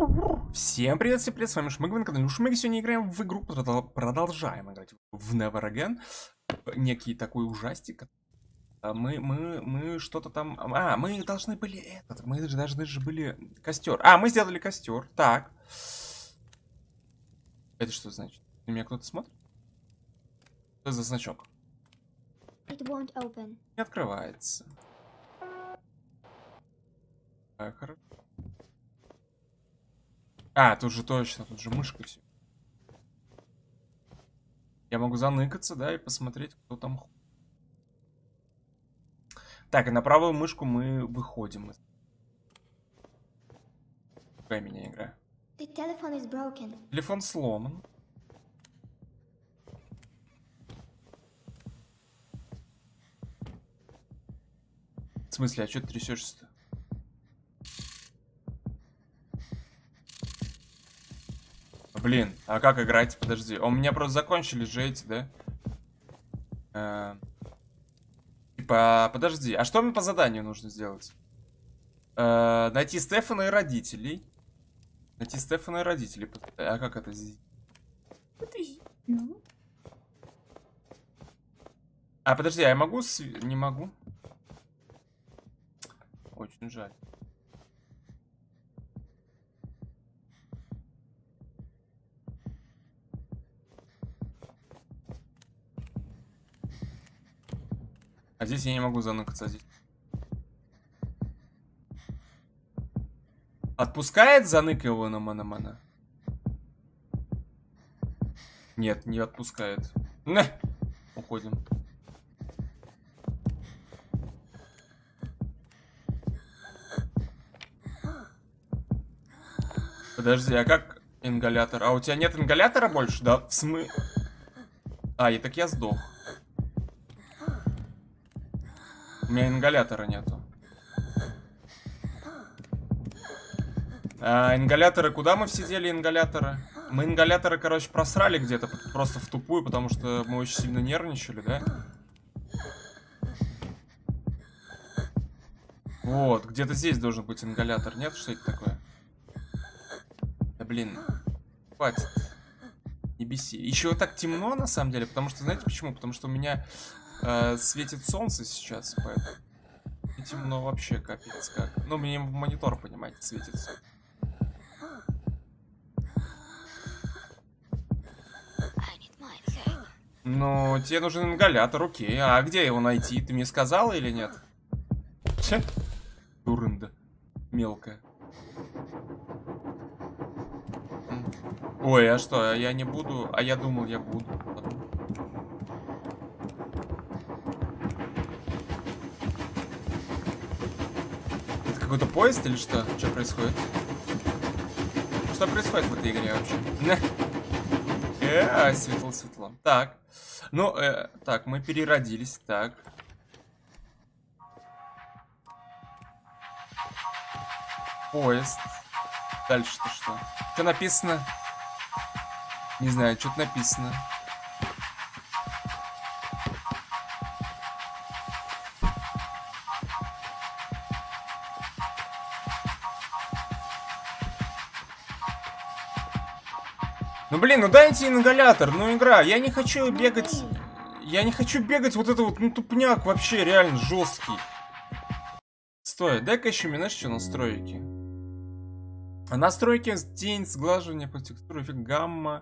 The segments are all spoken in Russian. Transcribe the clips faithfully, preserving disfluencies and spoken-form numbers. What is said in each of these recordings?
Всем привет, всем привет, с вами Шмыгвин, когда мы Шмыги сегодня играем в игру, продолжаем играть в Never Again, некий такой ужастик. Мы, мы, мы что-то там, а, мы должны были этот, мы же должны же были костер, а, мы сделали костер, так. Это что значит? На меня кто-то смотрит? Что за значок? It won't open. Не открывается. А, хорошо. А, тут же точно, тут же мышка все. Я могу заныкаться, да, и посмотреть, кто там. Так, и на правую мышку мы выходим. Какая меня игра? The telephone is broken. Телефон сломан. В смысле, а что ты трясешься-то? Блин, а как играть? Подожди. У меня просто закончились же эти, да? Э, типа, подожди. А что мне по заданию нужно сделать? Э, найти Стефана и родителей. Найти Стефана и родителей. А как это здесь? А, подожди, а я могу? С... Не могу. Очень жаль. А здесь я не могу заныкаться. Здесь. Отпускает занык его на мана-мана? Нет, не отпускает. Не. Уходим. Подожди, а как ингалятор? А у тебя нет ингалятора больше, да? В смы... А, и так я сдох. У меня ингалятора нету. А, ингаляторы, куда мы все дели ингаляторы? Мы ингаляторы, короче, просрали где-то просто в тупую, потому что мы очень сильно нервничали, да? Вот, где-то здесь должен быть ингалятор. Нет, что это такое? Да блин, хватит. Не беси. Еще так темно, на самом деле, потому что, знаете почему? Потому что у меня э, светит солнце сейчас, поэтому и темно вообще, капец как. Ну, мне в монитор, понимаете, светится. Ну, тебе нужен ингалятор, окей. А где его найти? Ты мне сказала или нет? Че? Дурында. Мелкая. Ой, а что? Я не буду? А я думал, я буду. Это какой-то поезд или что? Что происходит? Что происходит в этой игре вообще? Э, светло-светло. Так. Ну, э, так, мы переродились. Так. Поезд. Дальше-то что? Что написано? Не знаю, что-то написано. Ну блин, ну дайте ингалятор, ну игра, я не хочу бегать. Я не хочу бегать вот это вот, ну тупняк вообще реально жесткий. Стой, дай-ка еще мне, знаешь, что настройки. А настройки тень, сглаживание по текстуре, эффект гамма.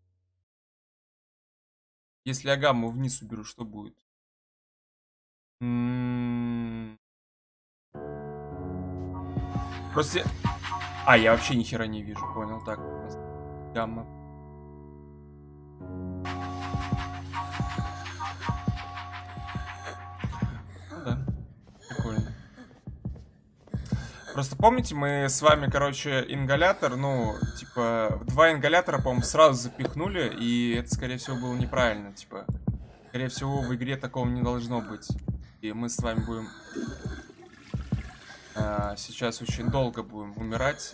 Если я гамму вниз уберу, что будет? М-м-м. Просто... А, я вообще ни хера не вижу, понял, так. Гамма. Ну да, прикольно. Просто помните, мы с вами, короче, ингалятор, ну, типа, два ингалятора, по-моему, сразу запихнули, и это, скорее всего, было неправильно, типа. Скорее всего, в игре такого не должно быть. И мы с вами будем а, сейчас очень долго будем умирать.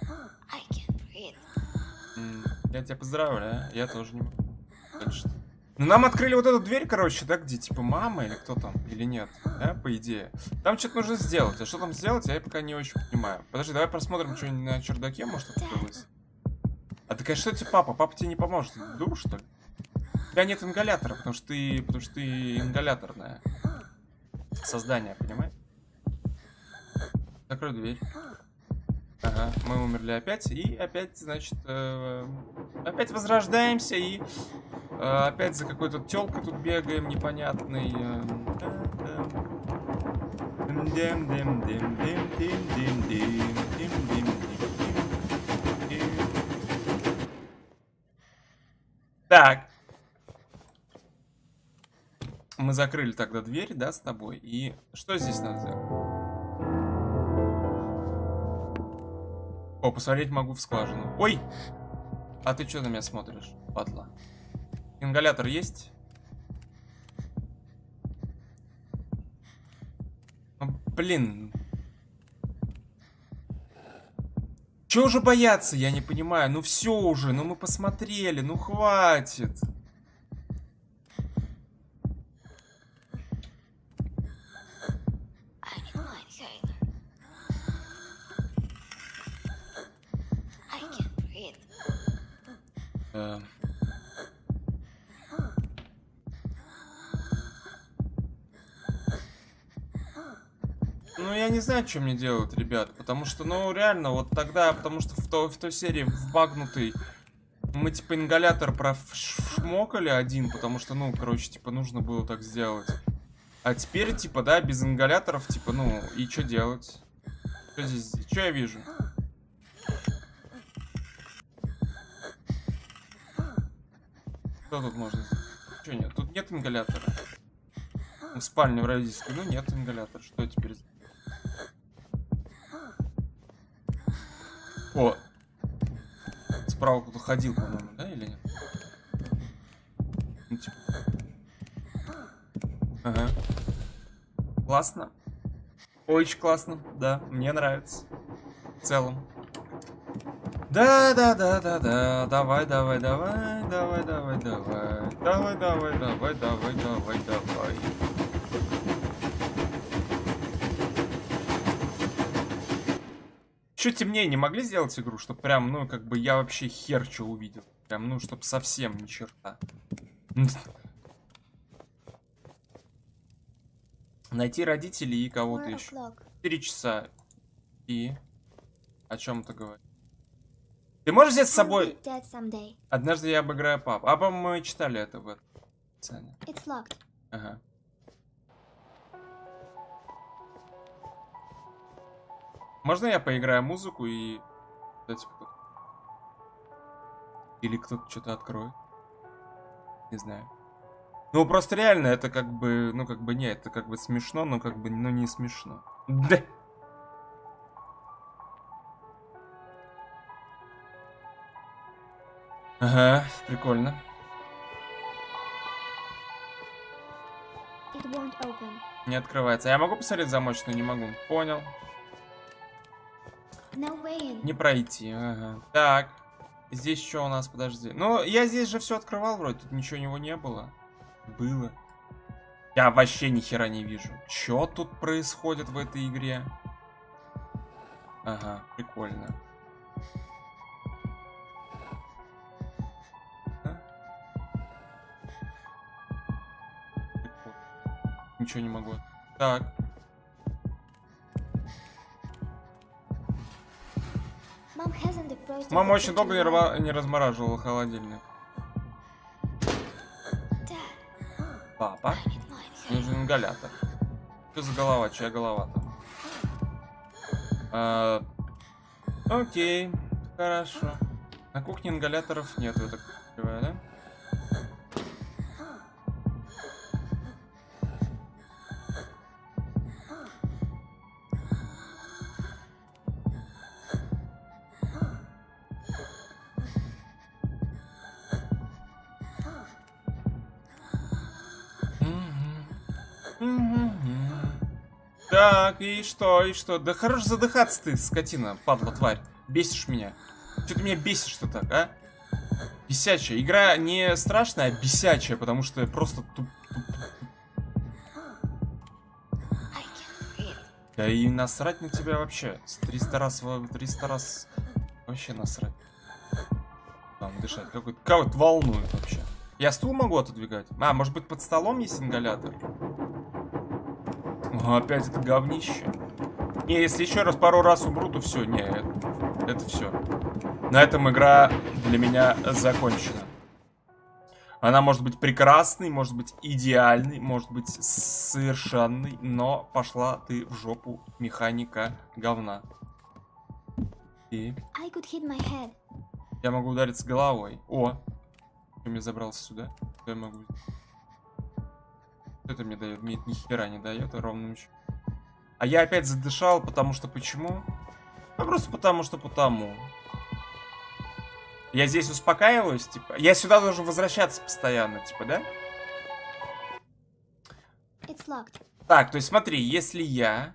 Я тебя поздравляю, я тоже не могу. Дальше. Ну, нам открыли вот эту дверь, короче, да, где, типа, мама или кто там, или нет, да, по идее. Там что-то нужно сделать, а что там сделать, я пока не очень понимаю. Подожди, давай посмотрим, что-нибудь на чердаке, может, открылось. А ты, конечно, что тебе папа? Папа тебе не поможет, ты дура, что ли? У тебя нет ингалятора, потому что ты, потому что ты ингаляторное создание, понимаешь? Закрой дверь. Ага, мы умерли опять, и опять, значит, э, опять возрождаемся, и э, опять за какой-то тёлкой тут бегаем непонятный. Так. Мы закрыли тогда дверь, да, с тобой, и что здесь надо сделать? О, посмотреть могу в скважину. Ой! А ты что на меня смотришь, падла? Ингалятор есть? Ну, блин. Чего уже бояться, я не понимаю. Ну все уже, ну мы посмотрели, ну хватит. Э. Ну, я не знаю, что мне делать, ребят. Потому что, ну, реально, вот тогда, потому что в, то, в той серии, в багнутый, мы, типа, ингалятор прошмокали один, потому что, ну, короче, типа, нужно было так сделать. А теперь, типа, да, без ингаляторов, типа, ну, и что делать? Что здесь? Что я вижу? Что тут можно сделать? Что нет? Тут нет ингалятора. В спальне в родительской, ну, нет ингалятора. Что теперь сделать? О! Справа кто-то ходил, по-моему, да, или нет? Ну, типа. Ага. Классно. Очень классно, да, мне нравится. В целом. Да, да, да, да, да. Давай, давай, давай, давай, давай, давай. Давай, давай, давай, давай, давай, давай. Чуть темнее не могли сделать игру, чтобы прям, ну, как бы я вообще хер что увидел. Прям, ну, чтобы совсем ни черта. Найти родителей и кого-то еще. Четыре часа. И о чем ты говоришь? Ты можешь взять с собой... Однажды я обыграю папу. А, по-моему, мы читали это в этом. Ага. Можно я поиграю музыку и... Или кто-то что-то откроет? Не знаю. Ну, просто реально, это как бы... Ну, как бы не, это как бы смешно, но как бы, ну, не смешно. Да. Ага, прикольно. Не открывается. Я могу посмотреть замочную? Не могу. Понял. No, не пройти. Ага. Так. Здесь что у нас? Подожди. Ну, я здесь же все открывал вроде. Тут ничего у него не было. Было. Я вообще ни хера не вижу. Что тут происходит в этой игре? Ага, прикольно. А? Прикольно. Ничего не могу. Так. Мама очень долго не, рва... не размораживала холодильник. Папа. Нужен ингалятор. Что за голова? Чья голова там? А... Окей. Хорошо. На кухне ингаляторов нету, я так понимаю, да? Так, и что, и что? Да хорош задыхаться ты, скотина, падла, тварь. Бесишь меня. Что ты меня бесишь-то так, а? Бесячая. Игра не страшная, а бесячая, потому что просто туп... туп... Да и насрать на тебя вообще. триста раз, триста раз вообще насрать. Там дышать. Какой-то как волнует вообще. Я стул могу отодвигать? А, может быть под столом есть ингалятор? О, опять это говнище. Не, если еще раз пару раз умру, то все, не, это, это все. На этом игра для меня закончена. Она может быть прекрасной, может быть идеальной, может быть совершенной, но пошла ты в жопу, механика говна. И I could hit my head. я могу удариться головой. О, я забрался сюда. Что я могу? Что это мне дает? Мне это ни хера не дает, а ровно ничего. А я опять задышал, потому что почему? Ну просто потому что потому. Я здесь успокаиваюсь, типа. Я сюда должен возвращаться постоянно, типа, да? It's locked. Так, то есть смотри, если я...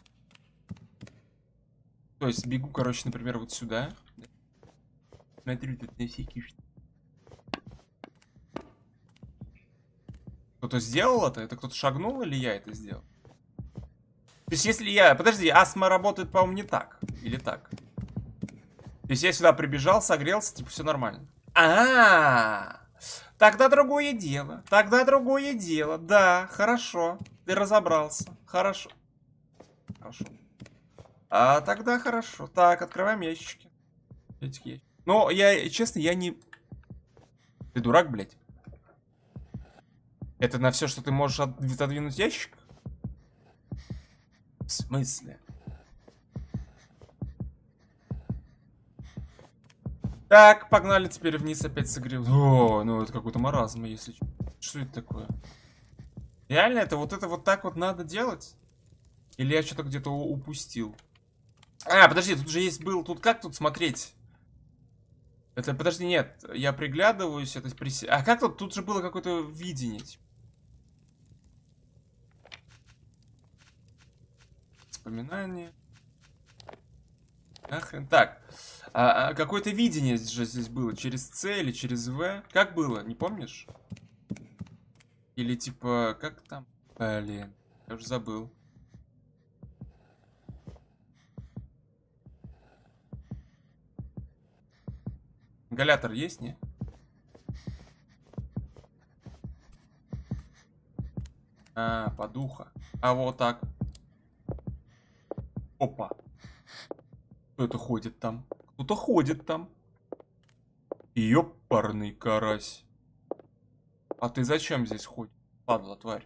То есть бегу, короче, например, вот сюда. Смотрю тут на всякие... Кто-то сделал это? Это кто-то шагнул или я это сделал? То есть если я... Подожди, астма работает, по-моему, не так. Или так? То есть я сюда прибежал, согрелся, типа, все нормально. А-а-а! Тогда другое дело. Тогда другое дело. Да, хорошо. Ты разобрался. Хорошо. Хорошо. А тогда хорошо. Так, открываем ящички. Ящики. Но я, честно, я не... Ты дурак, блядь? Это на все, что ты можешь отодвинуть ящик? В смысле? Так, погнали теперь вниз, опять согрел. О, ну это какой-то маразм, если... Что это такое? Реально, это вот это вот так вот надо делать? Или я что-то где-то упустил? А, подожди, тут же есть был... Тут как тут смотреть? Это, подожди, нет, я приглядываюсь, это прис... А как тут? Тут же было какое-то видение. Вспоминание. Нахрен. Так. А, а, какое-то видение же здесь было. Через С или через В. Как было? Не помнишь? Или типа... Как там? Блин. Я уже забыл. Ингалятор есть, не? А, подуха. А вот так. Опа. Кто-то ходит там. Кто-то ходит там. Ёпарный карась. А ты зачем здесь ходишь? Падла, тварь.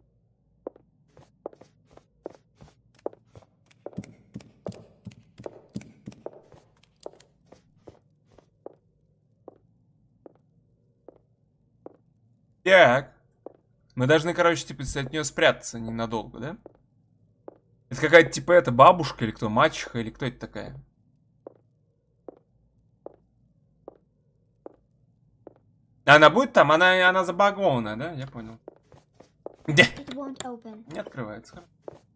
Так. Мы должны, короче, типа, от нее спрятаться ненадолго, да? Это какая-то, типа, это бабушка или кто? Мачеха или кто это такая? Она будет там? Она, она забагованная, да? Я понял. It won't open. Не открывается.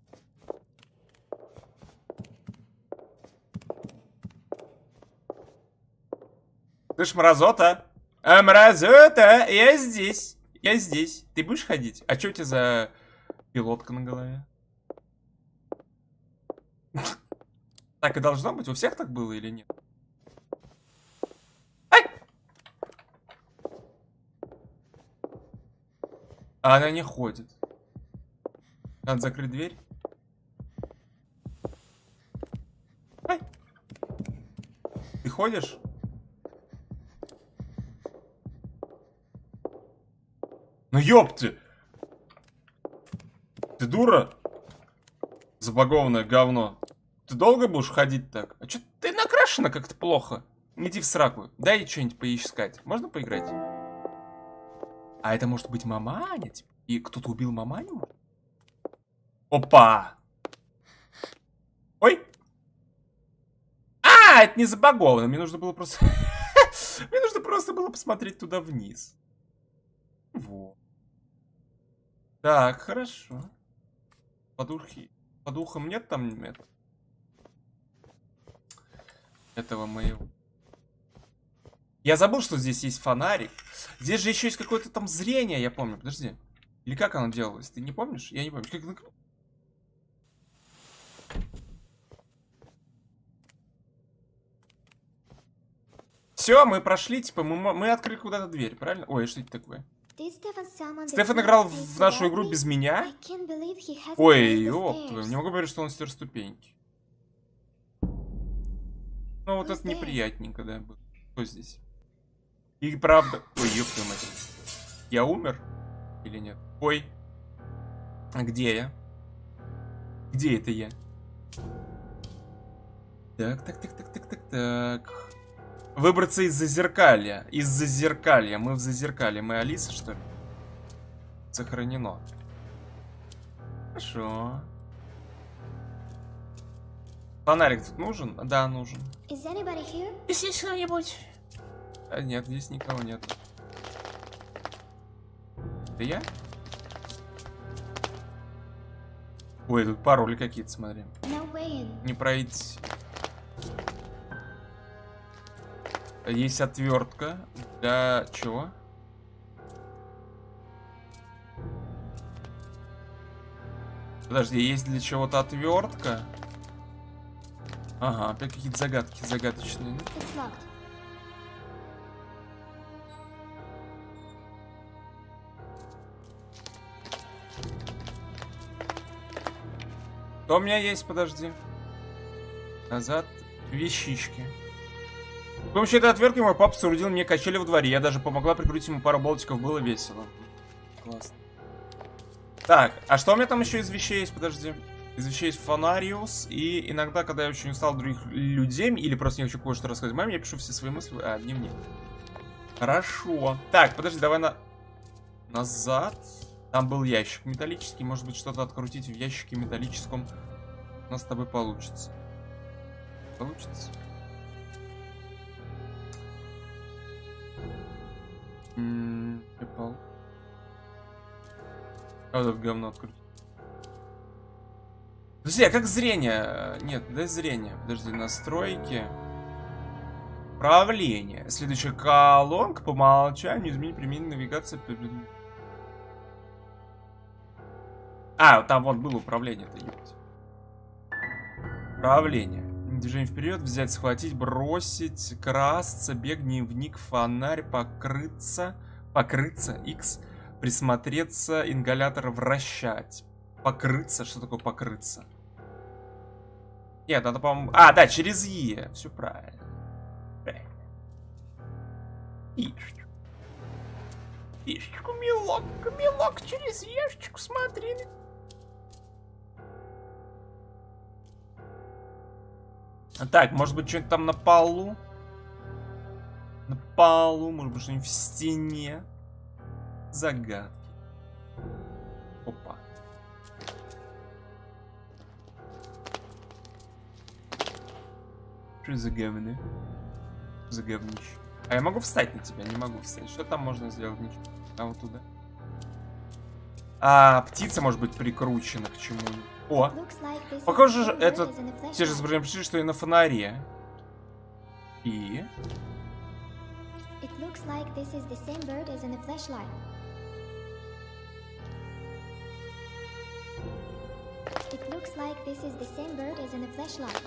Слышь, мразота? А, мразота, я здесь. Я здесь. Ты будешь ходить? А что у тебя за пилотка на голове? Так и должно быть? У всех так было или нет? Ай! А она не ходит. Надо закрыть дверь. Ай! Ты ходишь? Ну ёпты! Ты дура? Забагованное говно. Ты долго будешь ходить так? А чё ты накрашена как-то плохо? Иди в сраку. Дай что-нибудь поискать. Можно поиграть? А это может быть маманя? И кто-то убил маманю? Опа! Ой! А, это не забаговано. Мне нужно было просто... Мне нужно просто было посмотреть туда вниз. Вот. Так, хорошо. Подухи. По духам нет там нет? Этого моего. Я забыл, что здесь есть фонарик. Здесь же еще есть какое-то там зрение, я помню. Подожди. Или как оно делалось? Ты не помнишь? Я не помню. Как... Все, мы прошли, типа, мы, мы открыли куда-то дверь, правильно? Ой, что это такое? Стефан играл в нашу игру без меня? Ой, ёп, твою, не могу говорить, что он стер ступеньки. Ну, вот это неприятненько, да, было. Кто здесь? И правда... Ой, ёп твою мать. Я умер? Или нет? Ой. А где я? Где это я? Так, так, так, так, так, так, так. Выбраться из зазеркалья. Из зазеркалья. Мы в зазеркалье. Мы Алиса, что ли? Сохранено. Хорошо. Фонарик тут нужен? Да, нужен. Здесь кто-нибудь? А, нет, здесь никого нет. Это я? Ой, тут пароли какие-то, смотри. No, не пройти. Есть отвертка. Для чего? Подожди, есть для чего-то отвертка? Ага, опять какие-то загадки загадочные. Что у меня есть, подожди. Назад. Вещички. С помощью этой отвертки мой папа соорудил мне качели во дворе. Я даже помогла прикрутить ему пару болтиков. Было весело. Классно. Так, а что у меня там еще из вещей есть? Подожди. Из вещей есть фонариус. И иногда, когда я очень устал других людей, или просто не хочу кое-что рассказать маме, я пишу все свои мысли. А, дневник. Хорошо. Так, подожди, давай на... Назад. Там был ящик металлический. Может быть, что-то открутить в ящике металлическом у нас с тобой получится. Получится? М-м, а вот это говно открутить. Подожди, а как зрение? Нет, дай зрение. Подожди, настройки. Управление. Следующая колонка по умолчанию. Изменить применение навигации. А, там вот было управление-то есть. Управление. Движение вперед, взять, схватить, бросить, красться, бег, дневник, фонарь, покрыться, покрыться, X, присмотреться, ингалятор вращать. Покрыться, что такое покрыться? Нет, надо, по-моему... А, да, через Е, все правильно. Правильно. Ишечку. Ишечку, милок, милок, через Ешечку, смотри. Так, может быть, что-нибудь там на полу? На полу, может быть, что-нибудь в стене. Загадки. Опа. Что за говно? За говнище. А я могу встать на тебя? Не могу встать. Что там можно сделать? Ничего. А вот туда. А, птица может быть прикручена к чему-нибудь. О, похоже, это те же изображения пришли, что и на фонаре. И... It looks like this is the same bird as in the flashlight. It looks like this is the same bird as in the flashlight.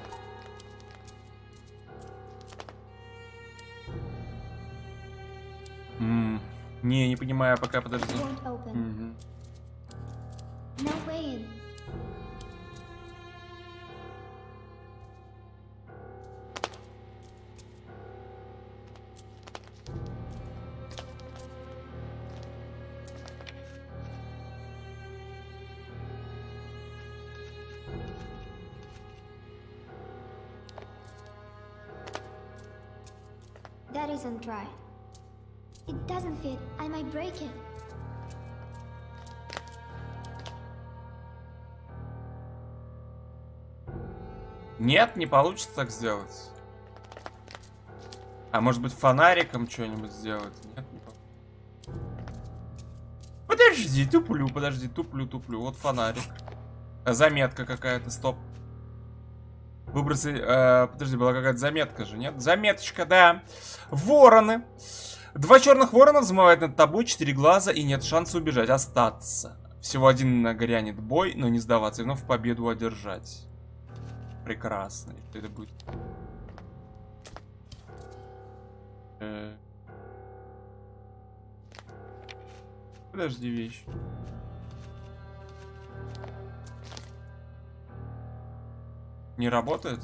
Ммм, не, не понимаю, пока, подожди. Mm-hmm. No way in. That isn't right. It doesn't fit. I might break it. Нет, не получится так сделать. А может быть фонариком что-нибудь сделать? Нет, не получится. Подожди, туплю, подожди, туплю, туплю. Вот фонарик. А заметка какая-то, стоп. Выбросы... Э, подожди, была какая-то заметка же, нет? Заметочка, да. Вороны. Два черных ворона взмывают над тобой, четыре глаза, и нет шанса убежать, остаться. Всего один нагрянет бой, но не сдаваться, и вновь победу одержать. Прекрасно. Что это будет? Э... Подожди, вещь. Не работает?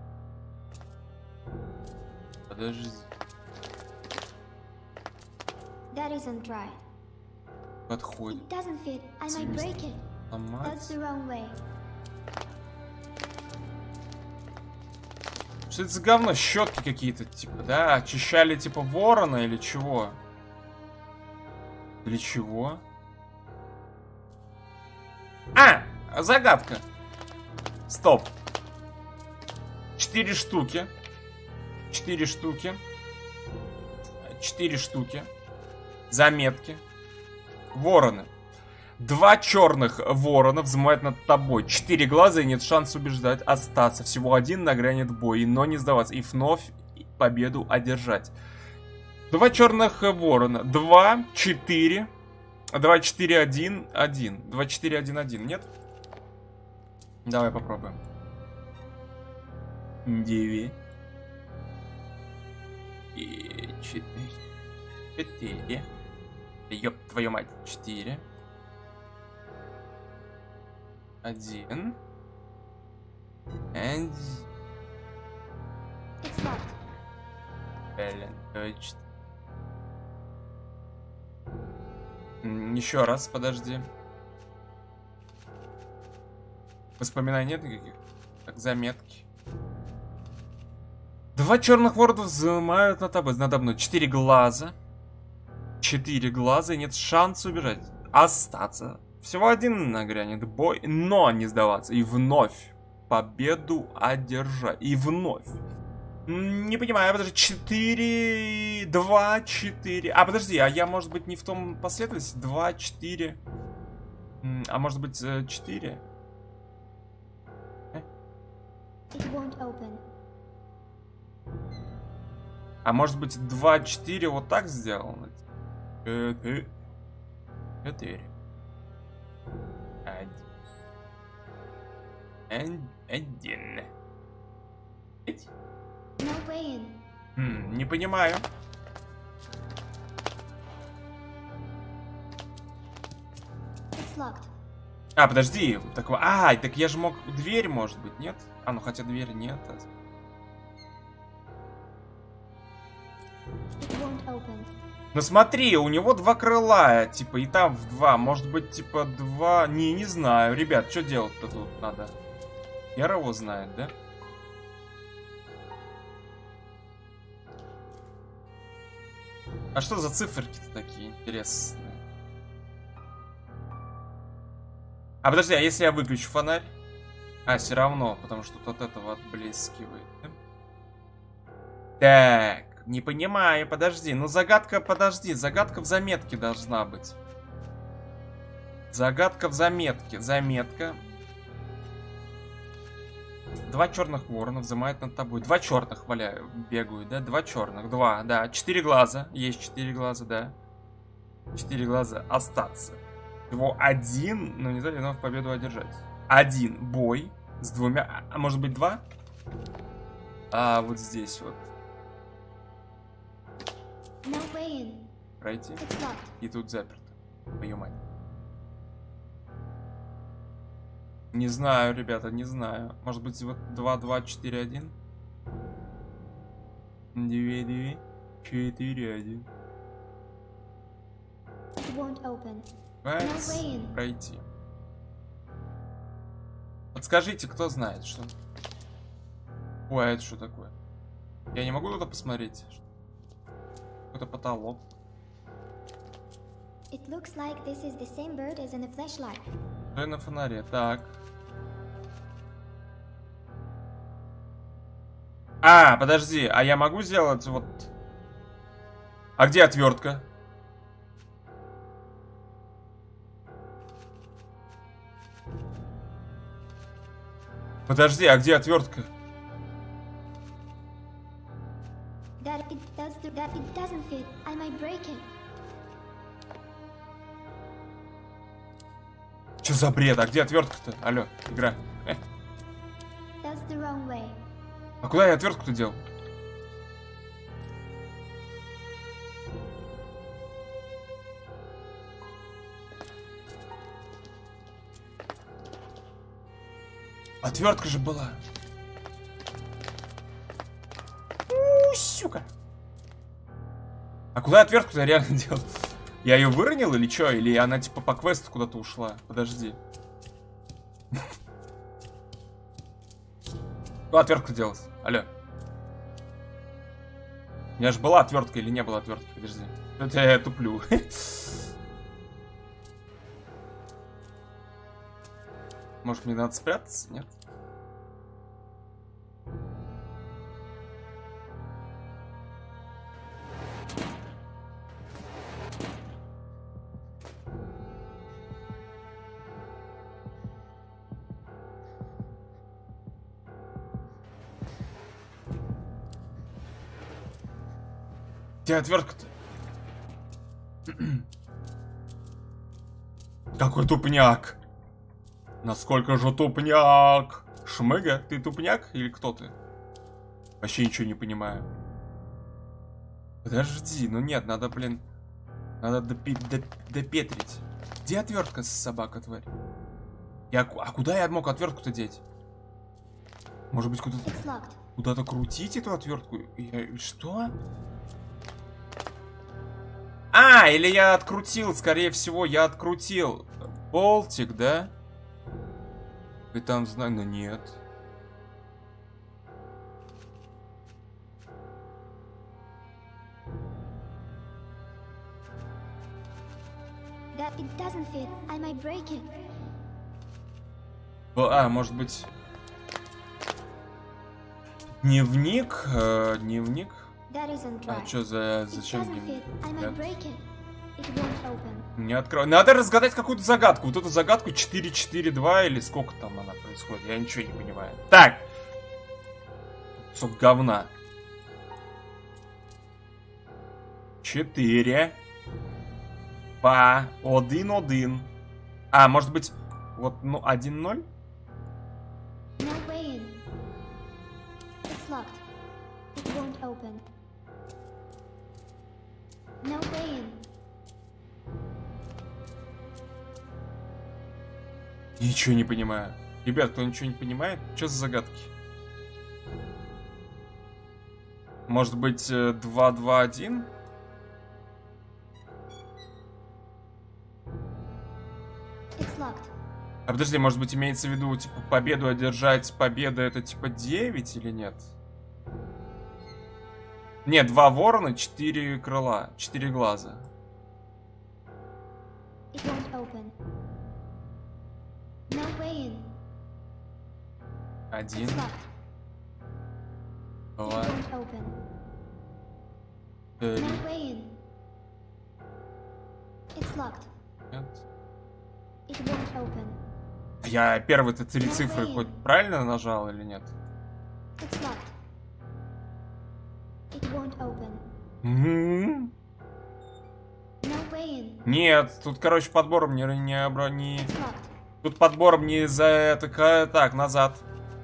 Подожди. That isn't right. Подходит. It doesn't fit. I might break it. That's the wrong way. Что это за говно? Щетки какие-то, типа, да? Очищали, типа, ворона или чего? Для чего? А! Загадка. Стоп. Четыре штуки. Четыре штуки. Четыре штуки. Заметки. Вороны. Два черных ворона взмывают над тобой. Четыре глаза, и нет шанса убеждать остаться. Всего один нагрянет бой, но не сдаваться. И вновь победу одержать. Два черных ворона. Два, четыре. Два, четыре, один, один. Два, четыре, один, один. Нет? Давай попробуем. Девять. И четыре. Четыре. Ёб твою мать. Четыре. Один. Один. Блин, точно. Еще раз, подожди. Воспоминаний нет никаких? Так, заметки. Два черных ворона взмывают над тобой, надо мной. Четыре глаза. Четыре глаза, и нет шанса убежать. Остаться. Всего один нагрянет бой, но не сдаваться. И вновь победу одержать. И вновь. Не понимаю, подожди. Четыре, два, четыре. А, подожди, а я, может быть, не в том последовательности? Два, четыре. А может быть, четыре? А может быть, два, четыре вот так сделано? Четыре. Четыре. Один. Один. No way in. Хм, не понимаю. It's locked. А, подожди. Так, а, так я же мог... Дверь, может быть, нет? А, ну хотя дверь нет. It won't open. Ну смотри, у него два крыла, типа, и там в два. Может быть, типа, два... Не, не знаю. Ребят, что делать-то тут надо? Яра его знает, да? А что за циферки-то такие интересные? А подожди, а если я выключу фонарь? А, все равно, потому что от этого отблескивает. Так, не понимаю, подожди. Ну загадка, подожди, загадка в заметке должна быть. Загадка в заметке. Заметка. Два черных ворона взымают над тобой. Два черных валяю, бегают, да? Два черных, два, да. Четыре глаза. Есть четыре глаза, да. Четыре глаза. Остаться. Его один, но не знаю, в победу одержать. Один бой с двумя. А может быть два? А вот здесь вот. No way in. Пройти. It's locked. И тут заперто. Твою мать. Не знаю, ребята, не знаю. Может быть, вот два, два, четыре, один? два, два, четыре, один. It won't open. Right. No way in. Пройти. Подскажите, кто знает, что... Ой, а это что такое? Я не могу туда посмотреть? Какой-то потолок. It looks like this is the same bird as in the flashlight. Что на фонаре? Так. А, подожди, а я могу сделать вот... А где отвертка? Подожди, а где отвертка? за бред? А где отвертка-то? Алло, игра. Э. That's the wrong way. А куда я отвертку-то дел? Отвертка же была. У, сука. А куда отвертку-то реально делал? Я ее выронил или что? Или она типа по квесту куда-то ушла? Подожди. Куда отвертку делать? Алло. У меня же была отвертка или не было отвертки? Подожди. Это я туплю. Может, мне надо спрятаться? Нет? Где отвертка-то? Какой тупняк! Насколько же тупняк! Шмыга, ты тупняк или кто ты? Вообще ничего не понимаю. Подожди, ну нет, надо, блин... Надо допи доп допетрить. Где отвертка, собака, тварь? Я, а куда я мог отвертку-то деть? Может быть, куда-то... Куда-то крутить эту отвертку? Я... Что? А, или я открутил, скорее всего, я открутил болтик, да? И там, знаю, но нет. That it doesn't fit. I might break it. А, может быть... Дневник? Э, дневник? А что за... Зачем дневник? Не открою. Надо разгадать какую-то загадку. Вот эту загадку четыре четыре два или сколько там она происходит. Я ничего не понимаю. Так. Кусок говна. четыре. Па. Один, один. А, может быть, вот, ну, один ноль? No way in. Ничего не понимаю. Ребят, кто ничего не понимает, что за загадки? Может быть, два два один? А подожди, может быть, имеется в виду, типа, победу одержать, победа это типа девять или нет? Нет, два ворона, четыре крыла, четыре глаза. Один. Два. Три. Нет. Я первые-то три цифры хоть правильно нажал или нет? Mm-hmm. Нет, тут, короче, подбором не... не, не... Тут подбором не за... Так, так, назад.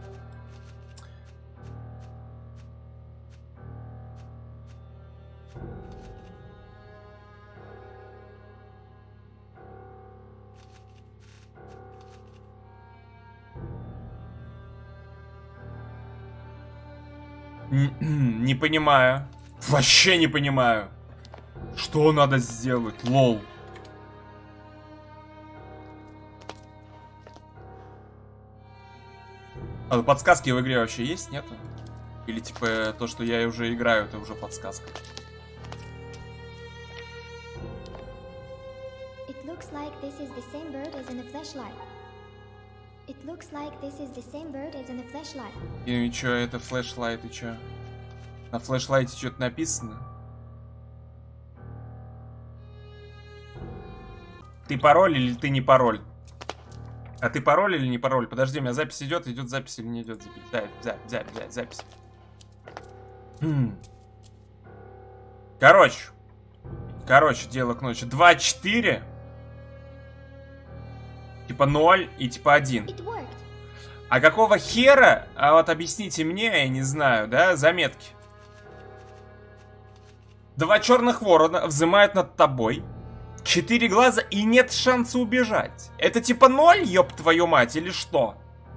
Не понимаю. Вообще не понимаю. Что надо сделать? Лол. А подсказки в игре вообще есть? Нету? Или типа то, что я уже играю, это уже подсказка? It looks like this is the same bird as in the flashlight. It looks like this is the same bird as in the flashlight. И чё, это флешлайт, и чё? На флешлайте что-то написано? Ты пароль или ты не пароль? А ты пароль или не пароль? Подожди, у меня запись идет, идет запись или не идет запись? Да, да, да, да, запись. Хм. Короче. Короче, дело к ночи. два четыре. Типа ноль и типа один. It worked. А какого хера? А вот объясните мне, я не знаю, да? Заметки. Два черных ворона взымают над тобой. Четыре глаза и нет шанса убежать. Это типа ноль, ёб твою мать, или что?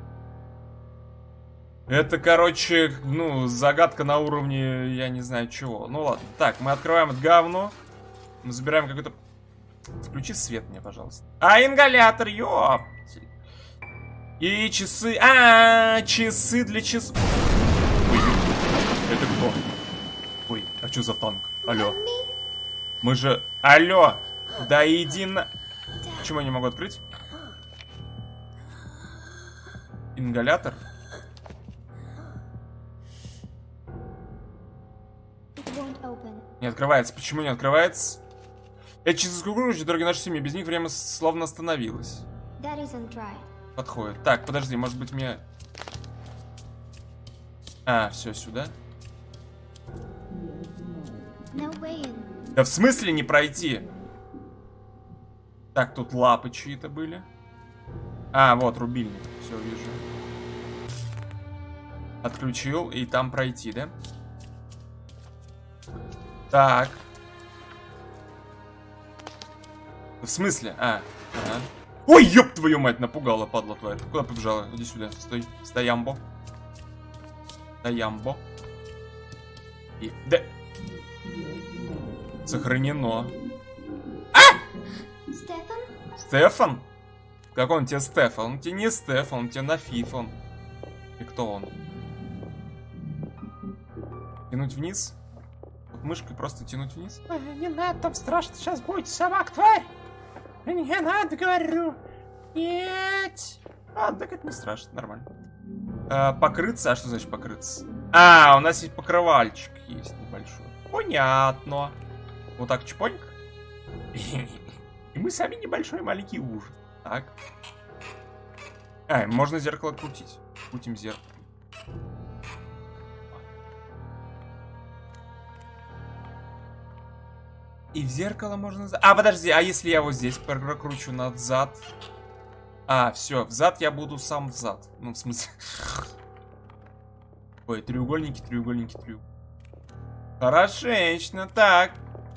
Это, короче, ну, загадка на уровне, я не знаю чего. Ну ладно. Так, мы открываем это говно. Мы забираем какой-то... Включи свет мне, пожалуйста. А, ингалятор, ёптель. И часы... А, -а, -а часы для часов. Ой, это кто? Ой, а что за танк? Алло. Мы же... Алло. Да иди на... Почему я не могу открыть? Ингалятор? Не открывается. Почему не открывается? Эти часы скручивают дороги нашей семьи. Без них время словно остановилось. Подходит. Так, подожди, может быть мне... А, все, сюда. No way in. Да в смысле не пройти? Так, тут лапы чьи-то были. А, вот, рубильник. Все, вижу. Отключил, и там пройти, да? Так. В смысле? А, ага. Ой, ёб твою мать, напугала, падла твоя. Куда побежала? Иди сюда, стой. Стоямбо. Стоямбо. И... Да... Сохранено. А! Стефан? Стефан? Как он тебе Стефан? Он тебе не Стефан, он тебе на Фифон. И кто он? Тянуть вниз? Вот мышкой просто тянуть вниз? Ой, не надо, там страшно сейчас будет, собак, тварь! Не надо, говорю! Нет! А, так это не страшно, нормально. А, покрыться? А что значит покрыться? А, у нас есть покрывальчик есть небольшой. Понятно. Вот так чпоньк. И мы сами небольшой маленький ужас. Так. А, можно зеркало крутить. Крутим зеркало. И в зеркало можно... А, подожди, а если я вот здесь прокручу назад? А, все, взад я буду сам взад. Ну, в смысле... Ой, треугольники, треугольники, треугольники. Хорошечно, так.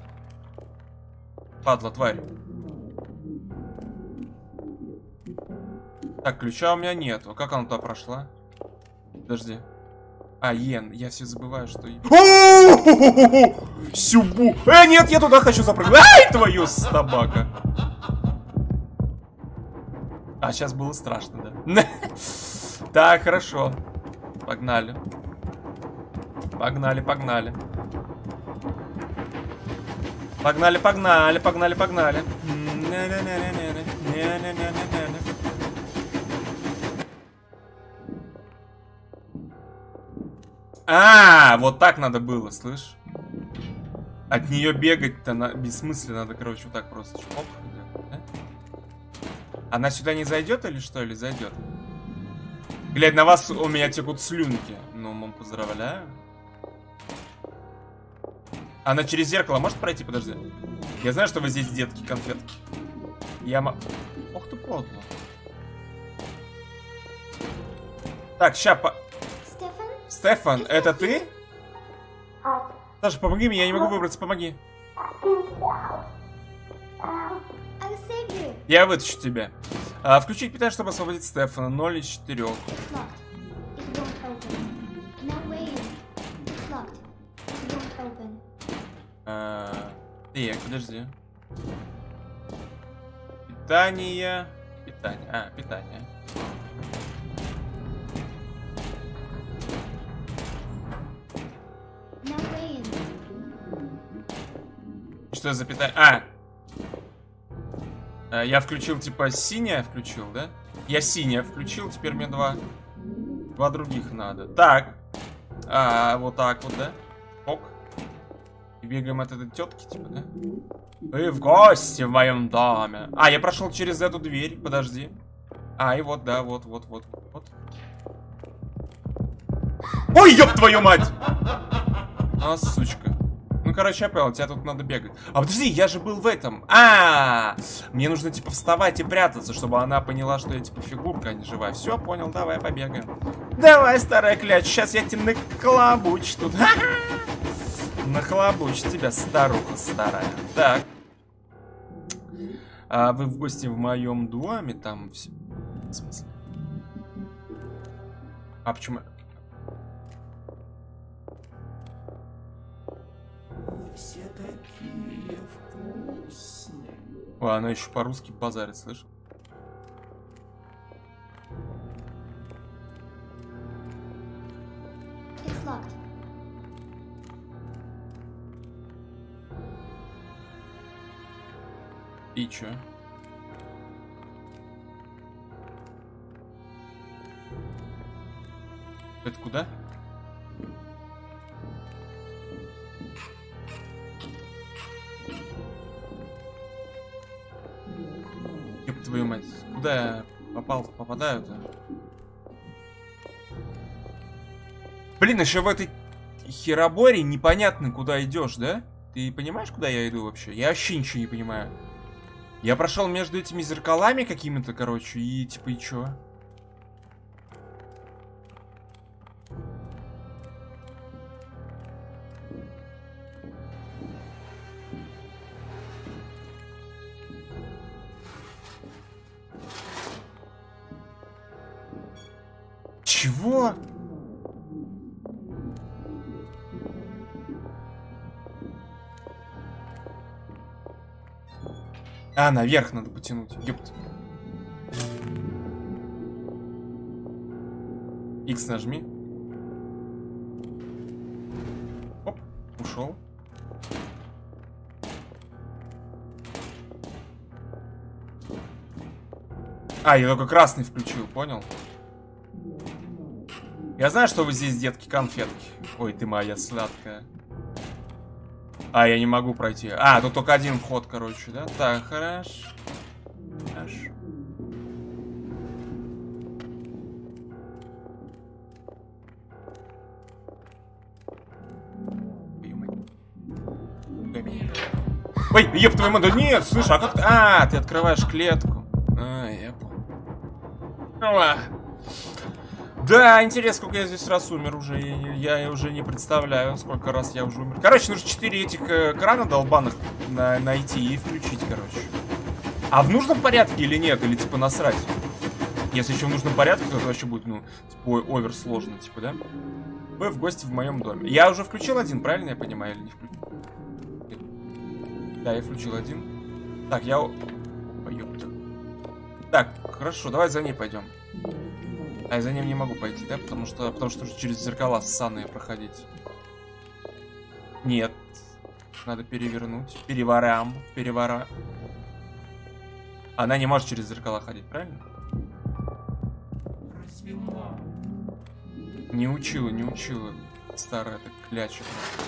Падла, тварь. Так, ключа у меня нету. Как она туда прошла? Подожди. А, Йен, я все забываю, что... Сюбу! Э, нет, я туда хочу запрыгнуть. Ай, твою собака! А, сейчас было страшно, да? Так, хорошо. Погнали. Погнали, погнали. Погнали, погнали, погнали, погнали. А, вот так надо было, слышь? От нее бегать-то на... бессмысленно, надо, короче, вот так просто. Оп, да? Она сюда не зайдет или что? Или зайдет? Глядь, на вас у меня текут слюнки. Ну, мам, поздравляю. Она через зеркало может пройти? Подожди. Я знаю, что вы здесь детки, конфетки. Я ма... Ох ты, подло. Так, ща по... Стефан? Стефан, это ты? Саша, помоги мне, я не могу выбраться, помоги. I'll save you. Я вытащу тебя. А, включить питание, чтобы освободить Стефана. ноль из четырёх. It's locked. It won't open. No way in. It's locked. It won't open. А, так, подожди. Питание. Питание. А, питание. No way in. Что за питание? А! А, я включил, типа, синее включил, да? Я синее включил, теперь мне два. Два других надо. Так. А, вот так вот, да? Ок. И бегаем от этой тетки, типа, да? Вы в гости в моем доме. А, я прошел через эту дверь, подожди. А, и вот, да, вот, вот, вот, вот. Ой, ёб твою мать! А, сучка. Ну-ка, короче, я понял, тебе тут надо бегать. А подожди, я же был в этом. А, -а, -а! Мне нужно, типа, вставать и прятаться, чтобы она поняла, что я, типа, фигурка, а не живая. Все, понял, давай побегаем. Давай, старая кляч, сейчас я тебе нахлобучу тут. Нахлобучу тебя, старуха старая. Так. А вы в гости в моем доме? Там все... В смысле? А почему... Все такие вкусные. О, она еще по-русски базарит, слышишь? It's locked. И чё? Это куда? Ёб твою мать, куда я попал, попадаю-то? Блин, еще в этой хероборе непонятно, куда идешь, да? Ты понимаешь, куда я иду вообще? Я вообще ничего не понимаю. Я прошел между этими зеркалами какими-то, короче, и типа, и чё? Чего? А, наверх надо потянуть. Ёпт. Икс нажми. Оп, ушел. А, я только красный включил, понял? Я знаю, что вы здесь, детки, конфетки. Ой, ты моя сладкая. А, я не могу пройти. А, тут только один вход, короче, да? Так, хорошо. Хорошо. Ой, еб твою мать, да нет, слушай, а как ты... А, ты открываешь клетку. А, я понял. Да, интересно, сколько я здесь раз умер уже. Я, я уже не представляю, сколько раз я уже умер. Короче, нужно четыре этих э, крана долбаных на, найти и включить, короче. А в нужном порядке или нет? Или типа насрать? Если еще в нужном порядке, то это вообще будет, ну, типа, овер сложно, типа, да? Вы в гости в моем доме. Я уже включил один, правильно я понимаю, или не включил? Да, я включил один. Так, я... Ой, ёпта. Так, хорошо, давай за ней пойдем. А я за ним не могу пойти, да? Потому что, потому что через зеркала ссаные проходить. Нет. Надо перевернуть. Переворам. Перевора. Она не может через зеркала ходить, правильно? Не учила, не учила. Старая так кляча.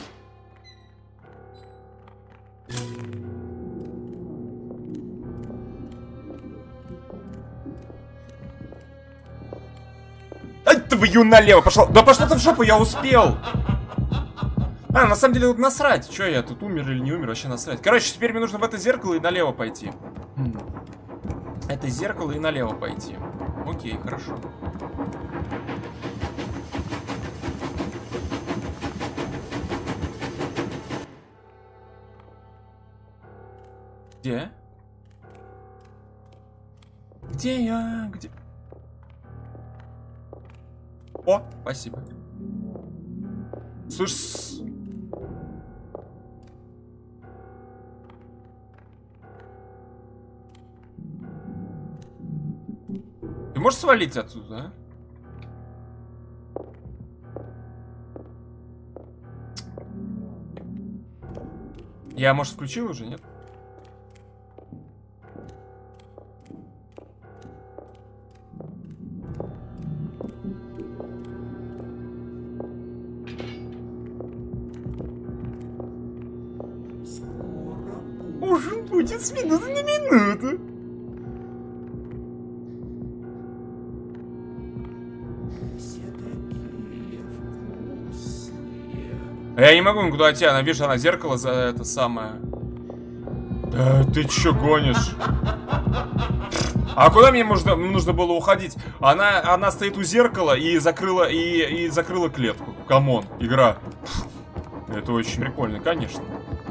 Ай, твою налево пошла. Да пошла ты в жопу, я успел. А, на самом деле тут насрать. Че я тут умер или не умер, вообще насрать. Короче, теперь мне нужно в это зеркало и налево пойти. Это зеркало и налево пойти. Окей, хорошо. Где? Где я? Где? О, спасибо. Слушай... Ты можешь свалить отсюда, а? Я, может, включил уже, нет? Уже будет с минуты на минуту. А я не могу никуда идти, она, видишь, она зеркало за это самое. Да ты чё гонишь? А куда мне нужно, нужно было уходить? Она, она стоит у зеркала и закрыла, и, и закрыла клетку. Камон, игра. Это очень прикольно, конечно.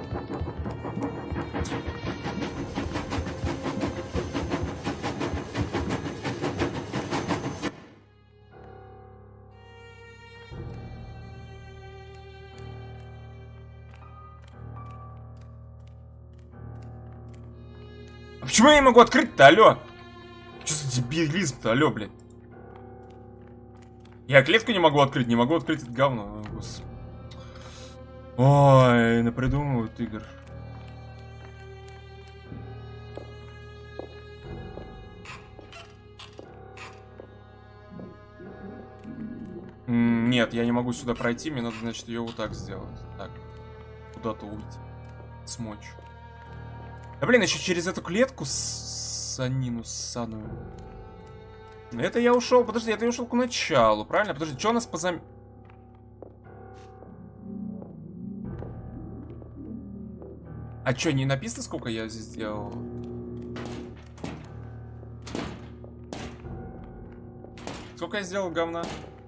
А почему я не могу открыть-то, алло? Что за дебилизм-то, алло, блядь? Я клетку не могу открыть, не могу открыть это говно. О, господи. Ой, напридумывают игр. М, Нет, я не могу сюда пройти, мне надо, значит, ее вот так сделать. Так, куда-то уйти. Смочь. Да блин, еще через эту клетку санину ссаную. Это я ушел, подожди, это я ушел к началу, правильно? Подожди, что у нас по зам... А что, не написано, сколько я здесь сделал? Сколько я сделал говна?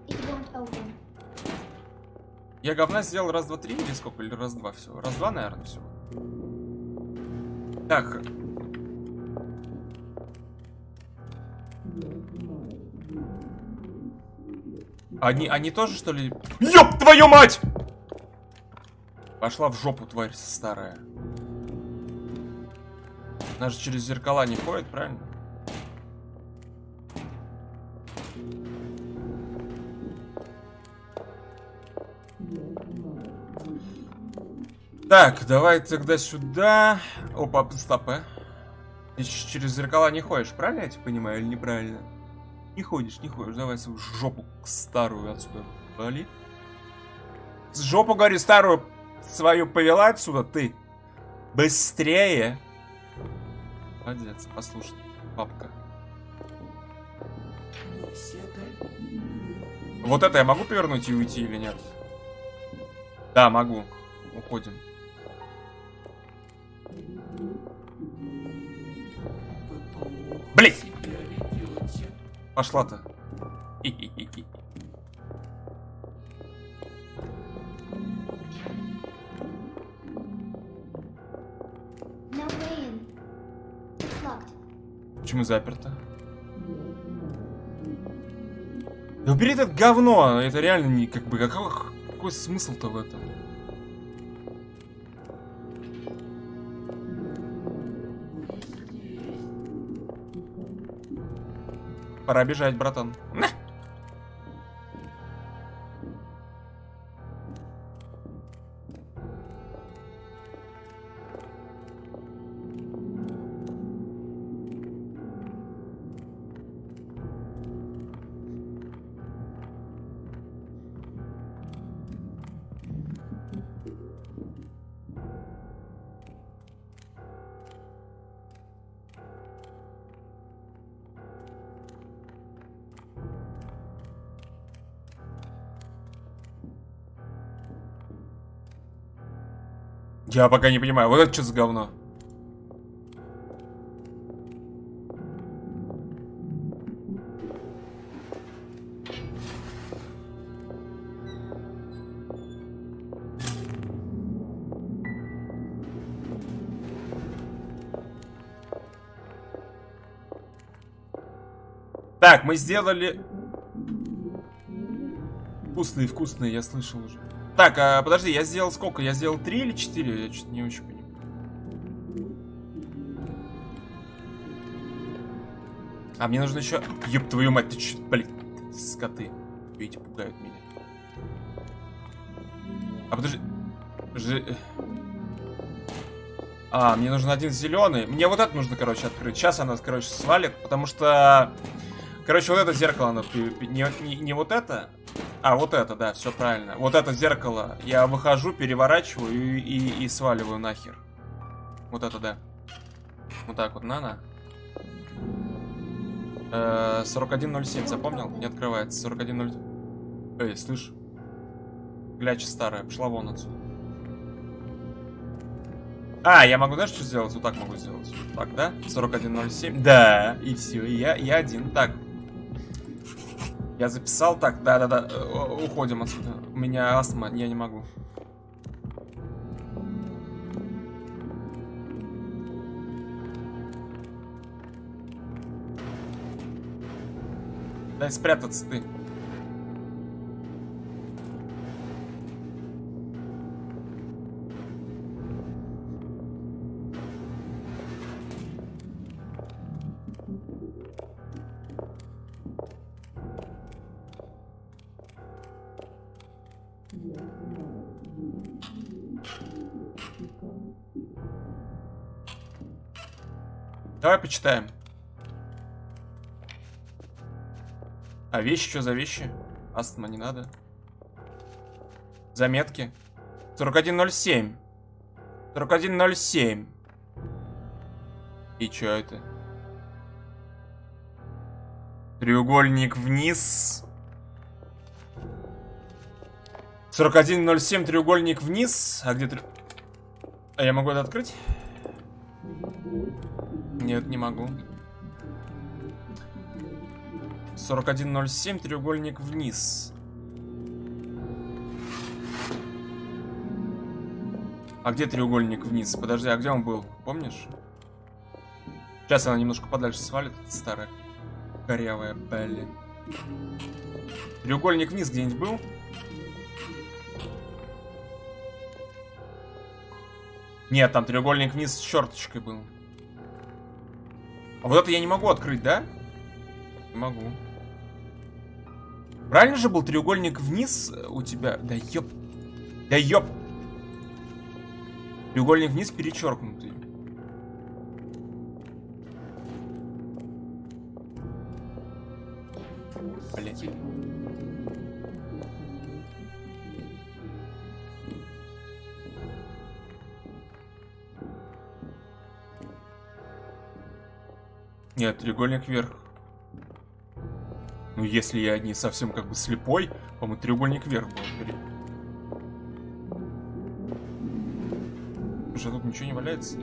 Я говна сделал раз, два, три или сколько? Или раз, два всего? Раз, два, наверное, всего. Так. Они, они тоже, что ли? Ёб твою мать! Пошла в жопу, тварь старая. Она же через зеркала не ходит, правильно? Так, давай тогда сюда. Опа, стоп, э. Ты через зеркала не ходишь, правильно я тебя понимаю, или неправильно? Не ходишь, не ходишь. Давай свою жопу старую отсюда вали. Жопу, говорю, старую свою повела отсюда, ты. Быстрее. Молодец, послушай, папка. Вот это я могу повернуть и уйти или нет? Да, могу. Уходим. Блин! Пошла-то. Почему заперто? Да убери это говно, это реально не как бы какой, какой смысл-то в этом? Пора бежать, братан. На! Я пока не понимаю, вот это что за говно? Так, мы сделали... Вкусные, вкусные, я слышал уже. Так, а, подожди, я сделал сколько? Я сделал три или четыре? Я что-то не очень понимаю. А мне нужно еще... Ёб твою мать, ты что, блин, скоты. Эти пугают меня. А подожди... Ж... А, мне нужен один зеленый. Мне вот это нужно, короче, открыть. Сейчас она, короче, свалит, потому что... Короче, вот это зеркало, оно... Не, не, не вот это... А, вот это, да, все правильно. Вот это зеркало. Я выхожу, переворачиваю и, и, и сваливаю нахер. Вот это, да. Вот так вот, на-на. Э, сорок один ноль семь, запомнил? Не открывается. сорок один ноль... Эй, слышь. гляча старая. Пошла вон отсюда. А, я могу, знаешь, что сделать? Вот так могу сделать. Так, да? сорок один ноль семь. Да, и все. И я, я один. Так. Я записал. Так, да-да-да. Уходим отсюда. У меня астма, я не могу. Дай спрятаться ты. Давай почитаем. А вещи, что за вещи? Астма не надо. Заметки. сорок один ноль семь. сорок один ноль семь. И что это? Треугольник вниз. сорок один ноль семь, треугольник вниз. А где трё... А я могу это открыть? Нет, не могу. сорок один ноль семь, треугольник вниз. А где треугольник вниз? Подожди, а где он был? Помнишь? Сейчас она немножко подальше свалит, старая корявая, блин. Треугольник вниз где-нибудь был? Нет, там треугольник вниз с черточкой был. А вот это я не могу открыть, да? Не могу. Правильно же был треугольник вниз у тебя? Да ёп. Да ёп. Треугольник вниз перечеркнутый. Блять. Нет, треугольник вверх. Ну, если я не совсем как бы слепой, по-моему, треугольник вверх был. Слушай, а тут ничего не валяется?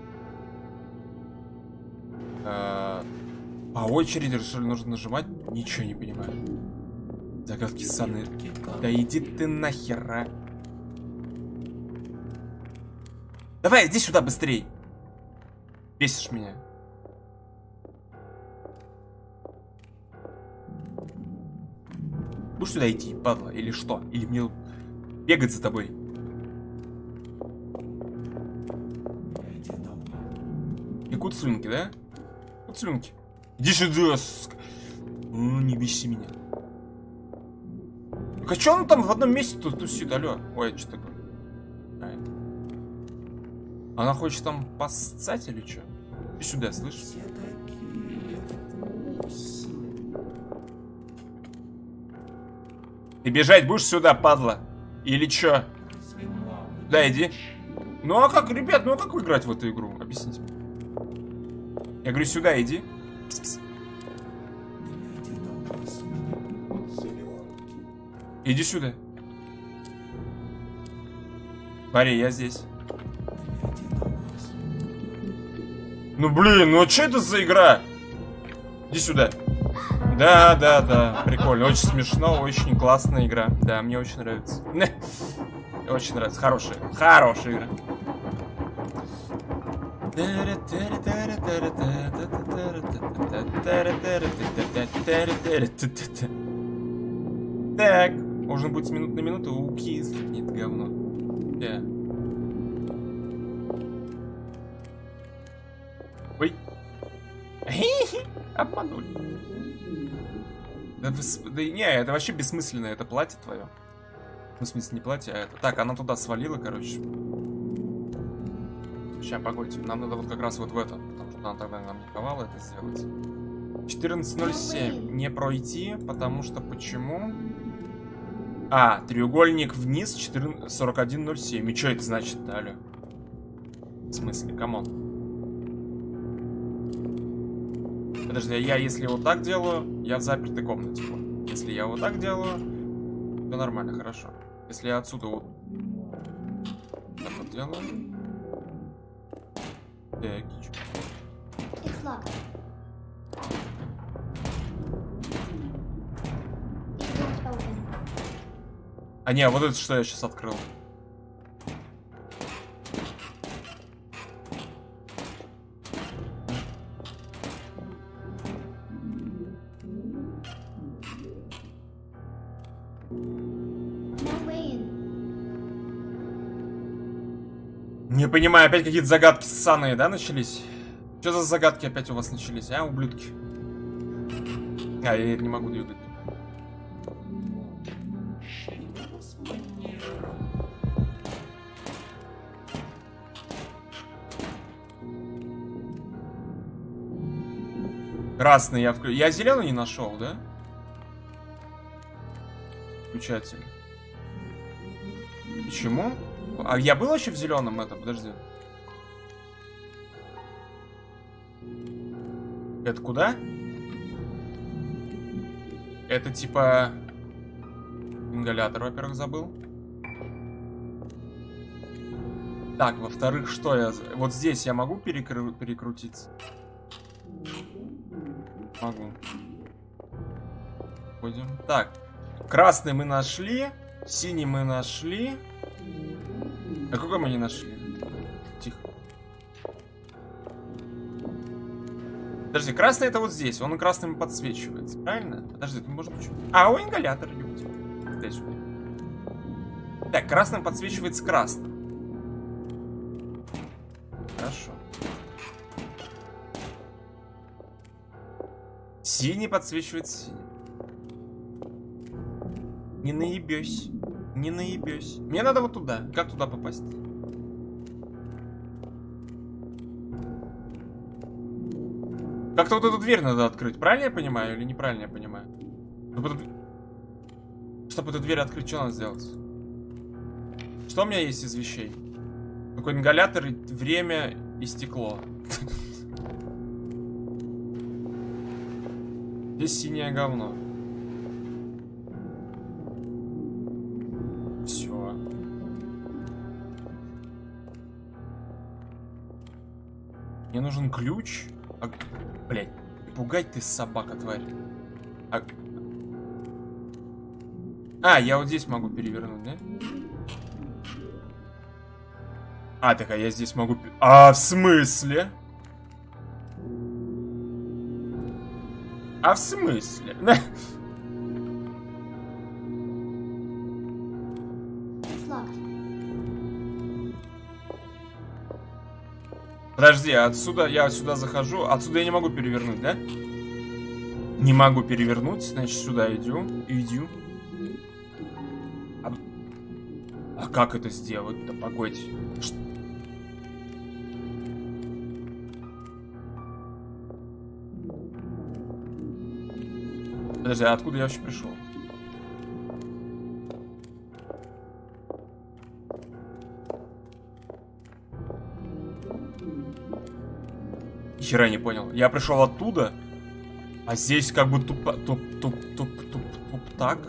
А, по очереди, что ли, нужно нажимать? Ничего не понимаю. Загадки саны. Да иди ты нахер, а. Давай, иди сюда быстрей. Бесишь меня. Будешь сюда идти, падла, или что? Или мне бегать за тобой? И куцлюнки, да? Куцлюнки. Иди сюда, ск... О, не беси меня. Так а что он там в одном месте тут тусит, алло? Ой, что такое? А, она хочет там поссать или что? Иди сюда, слышишь? Ты бежать будешь сюда, падла? Или чё? Да, иди. Ну а как, ребят, ну а как играть в эту игру? Объясните мне. Я говорю, сюда иди. Пс-пс. Иди сюда. Смотри, я здесь. Ну блин, ну а что это за игра? Иди сюда. Да, да, да, прикольно, очень смешно, очень классная игра. Да, мне очень нравится. Очень нравится, хорошая, хорошая игра. Так, можно будет с минут на минуту укиснуть говно. Да. Ой. Обманули. Да, да не, это вообще бессмысленно, это платье твое. Ну, в смысле, не платье, а это. Так, она туда свалила, короче. Сейчас, погодите, нам надо вот как раз вот в это, потому что она тогда нам не ковала это сделать. четырнадцать ноль семь. Не пройти, потому что почему? А, треугольник вниз сорок один ноль семь. И что это значит, алло? В смысле, камон. Подожди, я если вот так делаю, я в запертой комнате. Если я вот так делаю, то нормально, хорошо. Если я отсюда вот так вот делаю. Так, It's locked. It won't open. а не, вот это что я сейчас открыл. No way in. Не понимаю, опять какие-то загадки ссаные, да, начались? Что за загадки опять у вас начались, а, ублюдки? А, я не могу двигать. Красный я включил. Я зеленый не нашел, да? Включатель. Почему? А я был еще в зеленом это? Подожди. Это куда? Это типа ингалятор, во-первых, забыл. Так, во-вторых, что я... Вот здесь я могу перекру... перекрутиться? Могу. Пойдем. Так. Красный мы нашли. Синий мы нашли. А какой мы не нашли? Тихо. Подожди, красный это вот здесь. Он красным подсвечивается, правильно? Подожди, тут может быть... А, у ингалятора, ёпти. Дай сюда. Так, красным подсвечивается красным. Хорошо. Синий подсвечивается синим. Не наебёсь. Не наебёсь. Мне надо вот туда. Как туда попасть? Как-то вот эту дверь надо открыть. Правильно я понимаю или неправильно я понимаю? Чтобы эту, Чтобы эту дверь открыть, что надо сделать? Что у меня есть из вещей? Такой ингалятор, время и стекло. Здесь синее говно. Все. Мне нужен ключ. А, блядь, пугать ты, собака, тварь. А... а, я вот здесь могу перевернуть, да? А, так, а я здесь могу... А, в смысле? А в смысле? Подожди, отсюда я отсюда захожу. Отсюда я не могу перевернуть, да? Не могу перевернуть, значит сюда иду. Иду. А, а как это сделать? Да погодь. Ш... Подожди, а откуда я вообще пришел? Хера не понял. Я пришел оттуда, а здесь как бы тупо, туп, туп, туп, туп, туп, так.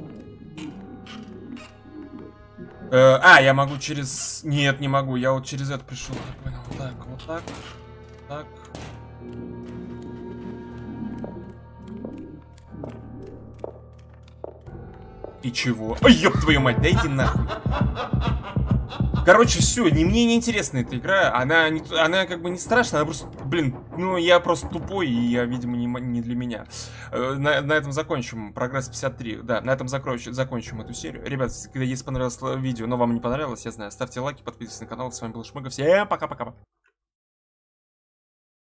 Э, а, я могу через... Нет, не могу. Я вот через это пришел. Я понял. Вот так, вот так, так. И чего? Ой, ёб твою мать, да иди нахуй. Короче, все, не, мне не интересна эта игра. Она, не, она как бы не страшная, она просто, блин, ну я просто тупой, и я, видимо, не, не для меня. На, на этом закончим. Прогресс пятьдесят три. Да, на этом закончим, закончим эту серию. Ребят, если понравилось видео, но вам не понравилось, я знаю, ставьте лайки, подписывайтесь на канал. С вами был Шмыга. Всем пока-пока.